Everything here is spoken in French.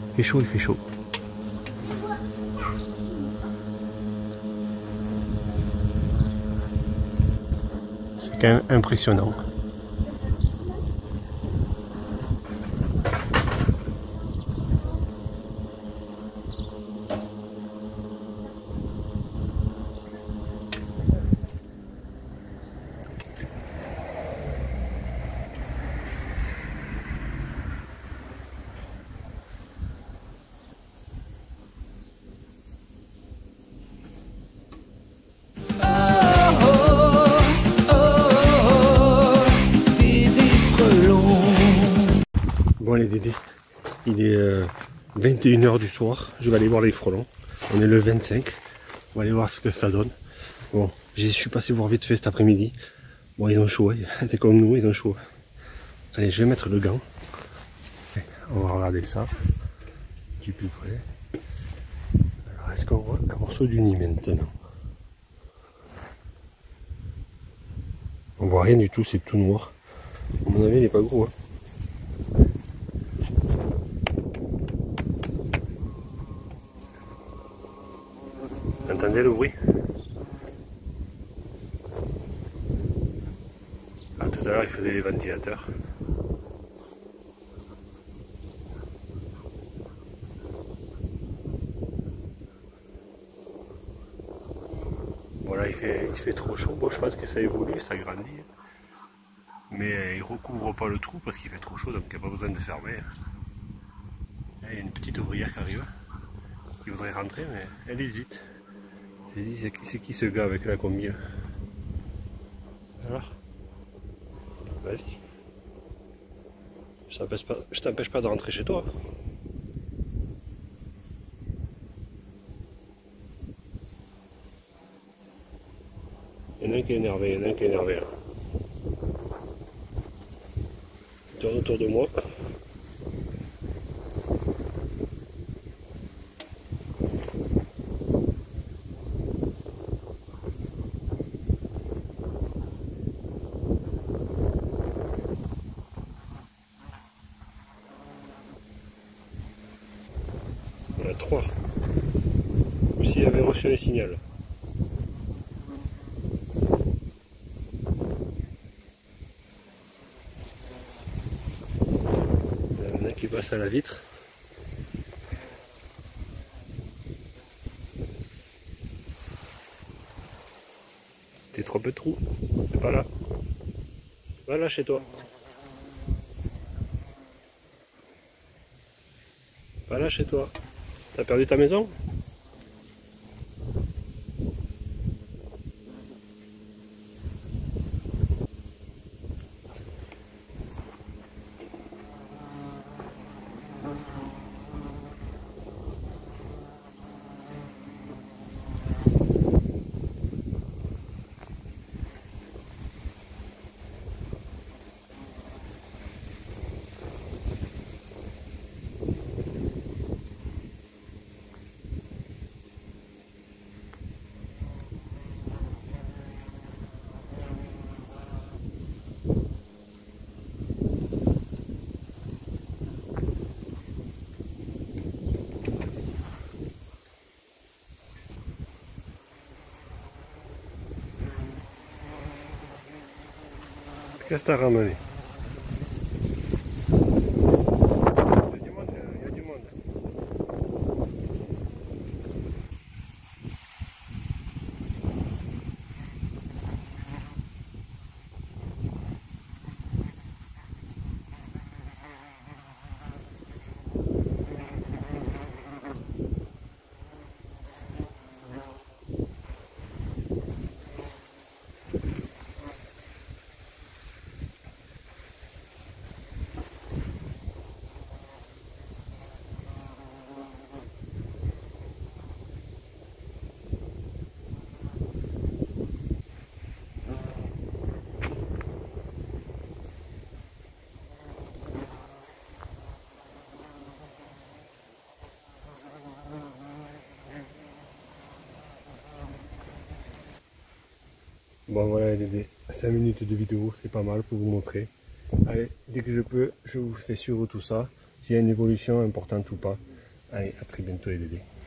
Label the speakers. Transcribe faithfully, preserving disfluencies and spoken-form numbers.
Speaker 1: Il fait chaud, il fait chaud. C'est quand même impressionnant. Bon les Dédés, il est euh, vingt et une heures du soir, je vais aller voir les frelons, on est le vingt-cinq, on va aller voir ce que ça donne. Bon, je suis passé voir vite fait cet après-midi, bon ils ont chaud, hein. C'est comme nous, ils ont chaud. Allez, je vais mettre le gant, on va regarder ça, du plus près. Alors est-ce qu'on voit un morceau du nid maintenant? On voit rien du tout, c'est tout noir, à mon avis il n'est pas gros. Hein. Entendez le bruit? Ah, tout à l'heure il faisait les ventilateurs. Bon là il fait, il fait trop chaud, bon je pense que ça évolue, ça grandit. Mais il recouvre pas le trou parce qu'il fait trop chaud donc il n'y a pas besoin de fermer. Il y a une petite ouvrière qui arrive, qui voudrait rentrer mais elle hésite. Elle dit c'est qui, qui ce gars avec la combi là? Alors, vas-y. Je t'empêche pas, je t'empêche pas de rentrer chez toi. Il y en a un qui est énervé, il y en a un qui est énervé là. Il tourne autour de moi. Il y en a trois. Ou s'il avait reçu un signal. Il y en a un qui passe à la vitre. T'es trop peu de trou. C'est pas là. Va là chez toi. Va là chez toi. T'as perdu ta maison? Qu'est-ce que t'as ramené? Il y a du monde, il y a du monde. Bon voilà les Dédés, cinq minutes de vidéo, c'est pas mal pour vous montrer. Allez, dès que je peux, je vous fais suivre tout ça, s'il y a une évolution importante ou pas. Allez, à très bientôt les Dédés.